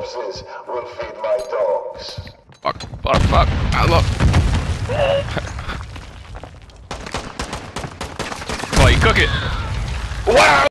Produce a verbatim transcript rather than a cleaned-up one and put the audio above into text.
corpses will feed my dogs. Fuck, fuck, fuck. I love. Oh, you cook it. Wow!